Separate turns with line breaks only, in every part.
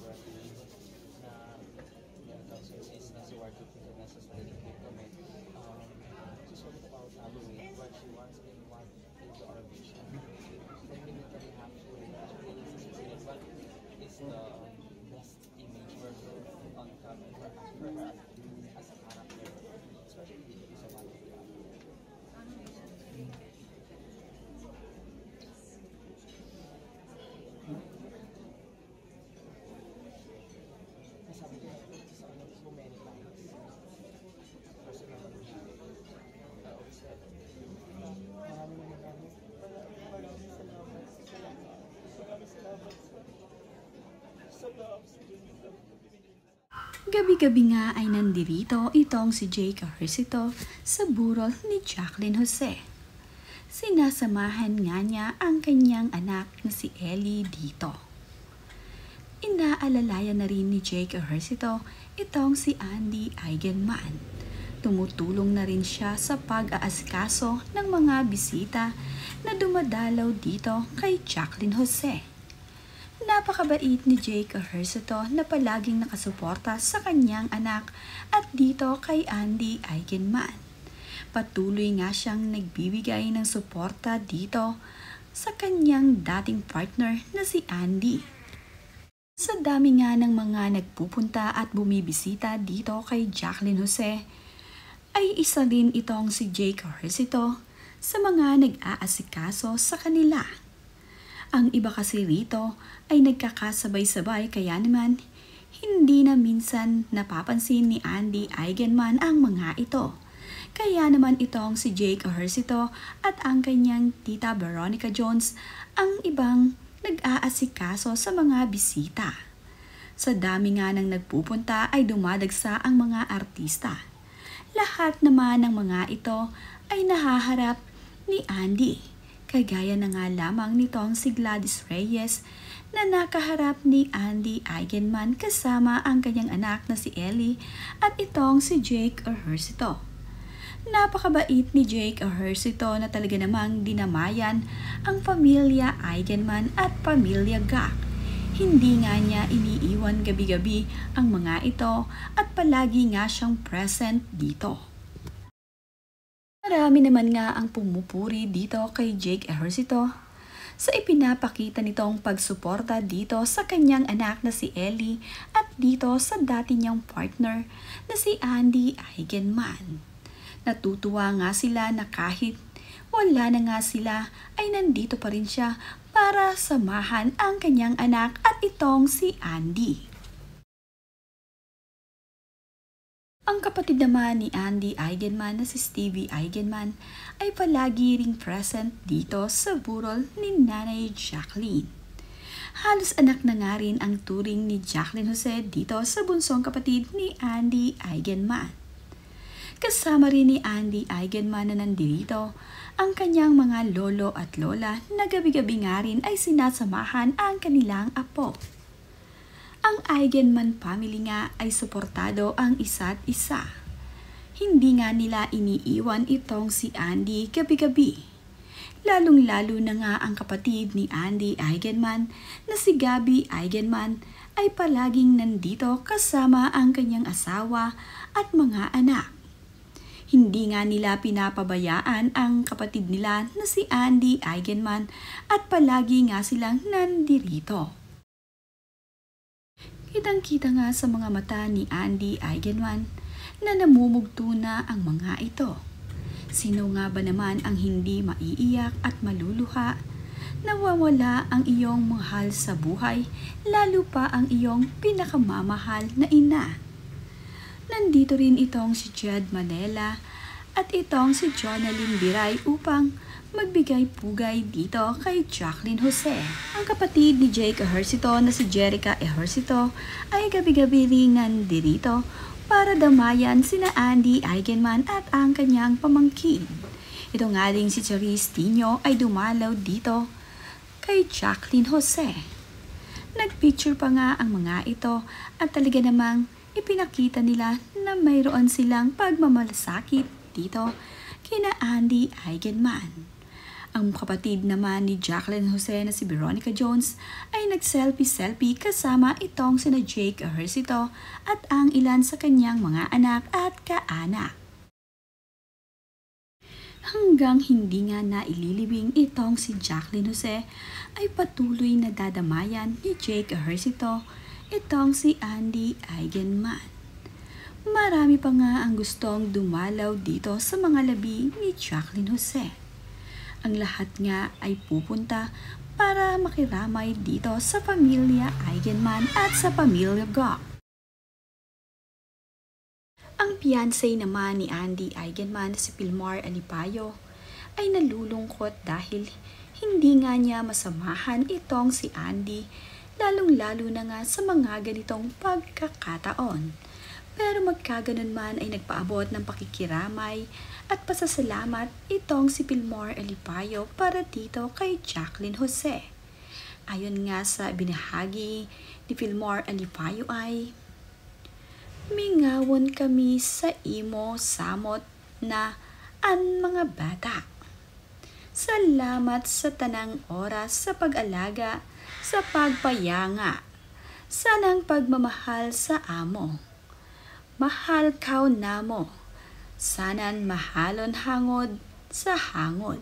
working na since nasa working ko na sa study ko may she's all about following what she wants and what is our vision. Then we literally have to really what is the best image for her on camera for her as a character, especially dito sa mga sabi ko sa ano so many times personal I always said maraming salamat sa love sa
Gabi-gabi nga ay nandirito itong si Jake Ejercito sa burol ni Jacqueline Jose. Sinasamahan nga niya ang kanyang anak na si Ellie dito. Inaalalayan na rin ni Jake Ejercito itong si Andy Eigenman. Tumutulong na rin siya sa pag-aasikaso ng mga bisita na dumadalaw dito kay Jacqueline Jose. Napakabait ni Jake Ejercito na palaging nakasuporta sa kanyang anak at dito kay Andy Eigenman. Patuloy nga siyang nagbibigay ng suporta dito sa kanyang dating partner na si Andy. Sa dami nga ng mga nagpupunta at bumibisita dito kay Jacqueline Jose, ay isa din itong si Jake Ejercito sa mga nag-aasikaso sa kanila. Ang iba kasi rito ay nagkakasabay-sabay kaya naman hindi na minsan napapansin ni Andy Eigenman ang mga ito. Kaya naman itong si Jake Ejercito at ang kanyang tita Veronica Jones ang ibang nag-aasikaso sa mga bisita. Sa dami nga ng nagpupunta ay dumadagsa ang mga artista. Lahat naman ng mga ito ay nahaharap ni Andy. Kagaya na nga lamang nitong si Gladys Reyes na nakaharap ni Andy Eigenman kasama ang kanyang anak na si Ellie at itong si Jake Ejercito. Napakabait ni Jake Ejercito na talaga namang dinamayan ang pamilya Eigenman at pamilya Gak. Hindi nga niya iniiwan gabi-gabi ang mga ito at palagi nga siyang present dito. Marami naman nga ang pumupuri dito kay Jake Ejercito sa ipinapakita nitong pagsuporta dito sa kanyang anak na si Ellie at dito sa dati niyang partner na si Andy Eigenman. Natutuwa nga sila na kahit wala na nga sila ay nandito pa rin siya para samahan ang kanyang anak at itong si Andy. Ang kapatid naman ni Andy Eigenman na si Stevie Eigenman ay palagi ring present dito sa burol ni Nanay Jacqueline. Halos anak na nga rin ang turing ni Jacqueline Jose dito sa bunsong kapatid ni Andy Eigenman. Kasama rin ni Andy Eigenman na nandito ang kanyang mga lolo at lola na gabi-gabi nga rin ay sinasamahan ang kanilang apo. Ang Eigenman family nga ay suportado ang isa't isa. Hindi nga nila iniiwan itong si Andy gabi-gabi. Lalong-lalo na nga ang kapatid ni Andy Eigenman na si Gabby Eigenman ay palaging nandito kasama ang kanyang asawa at mga anak. Hindi nga nila pinapabayaan ang kapatid nila na si Andy Eigenman at palagi nga silang nandirito. Kitang-kita nga sa mga mata ni Andy Eigenman na namumugto na ang mga ito. Sino nga ba naman ang hindi maiiyak at maluluha? Nawawala ang iyong mahal sa buhay, lalo pa ang iyong pinakamamahal na ina. Nandito rin itong si Jed Manela at itong si Jonalyn Biray upang magbigay pugay dito kay Jacqueline Jose. Ang kapatid ni Jake Ejercito na si Jerica Ejercito ay gabi-gabi rin nandirito para damayan sina Andy Eigenman at ang kanyang pamangkin. Ito nga rin si Charisse Tino ay dumalaw dito kay Jacqueline Jose. Nagpicture pa nga ang mga ito at talaga namang ipinakita nila na mayroon silang pagmamalasakit dito kina Andy Eigenman. Ang kapatid naman ni Jacqueline Jose na si Veronica Jones ay nag-selfie-selfie kasama itong sina Jake Ejercito at ang ilan sa kanyang mga anak at kaanak. Hanggang hindi nga naililibing itong si Jacqueline Jose ay patuloy na dadamayan ni Jake Ejercito itong si Andy Eigenman. Marami pa nga ang gustong dumalaw dito sa mga labi ni Jacqueline Jose. Ang lahat nga ay pupunta para makiramay dito sa pamilya Eigenman at sa pamilya Gok. Ang fiancé naman ni Andy Eigenman si Pilmar Alipayo ay nalulungkot dahil hindi nga niya masamahan itong si Andy, lalong-lalo na nga sa mga ganitong pagkakataon. Pero magkaganon man ay nagpaabot ng pakikiramay at pasasalamat itong si Pilmar Alipayo para dito kay Jacqueline Jose. Ayon nga sa binahagi ni Pilmar Alipayo ay, "Mingawon kami sa imo samot na an mga bata. Salamat sa tanang oras sa pag-alaga, sa pagpayanga, sanang pagmamahal sa amo. Mahal kaw namo, sanan mahalon hangod sa hangod."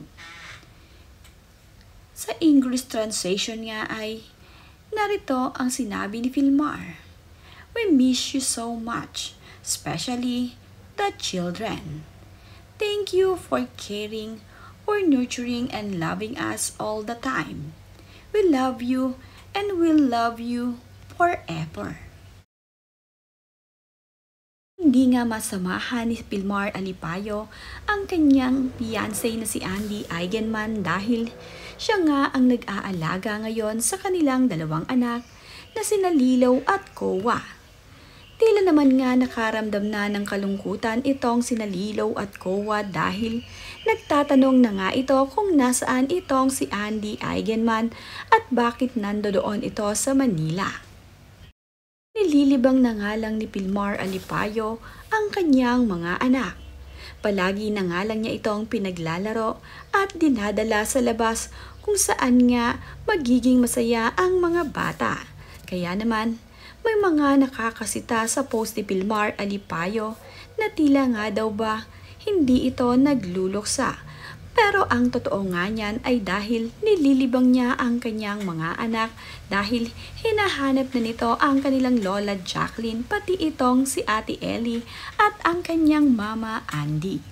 Sa English translation nga ay, narito ang sinabi ni Pilmar, "We miss you so much, especially the children. Thank you for caring, for nurturing and loving us all the time. We love you and will love you forever." Hindi nga masamahan ni Pilmar Alipayo ang kanyang fiancé na si Andy Eigenman dahil siya nga ang nag-aalaga ngayon sa kanilang dalawang anak na sina Lilaw at Kowa. Tila naman nga nakaramdam na ng kalungkutan itong sina Lilaw at Kowa dahil nagtatanong na nga ito kung nasaan itong si Andy Eigenman at bakit nandoon ito sa Manila. Nililibang na nga lang ni Pilmar Alipayo ang kanyang mga anak. Palagi na nga lang niya itong pinaglalaro at dinadala sa labas kung saan nga magiging masaya ang mga bata. Kaya naman, may mga nakakasita sa post ni Pilmar Alipayo na tila nga daw ba hindi ito nagluluksa. Pero ang totoo nga niyan ay dahil nililibang niya ang kanyang mga anak dahil hinahanap na nito ang kanilang lola Jacqueline pati itong si Ate Ellie at ang kanyang mama Andy.